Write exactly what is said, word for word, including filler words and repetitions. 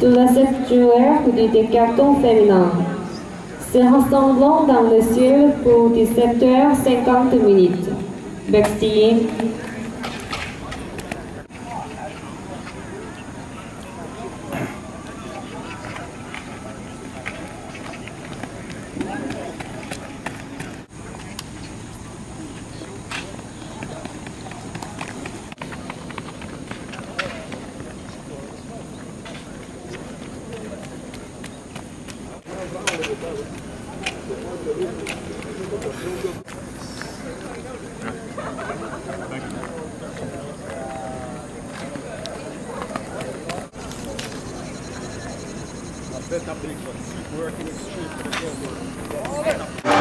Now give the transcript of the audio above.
sous la statuaire du décathlon féminin, se rassemblant dans le ciel pour dix-sept heures cinquante minutes. Backsteam. Bet that big one. Keep working extreme.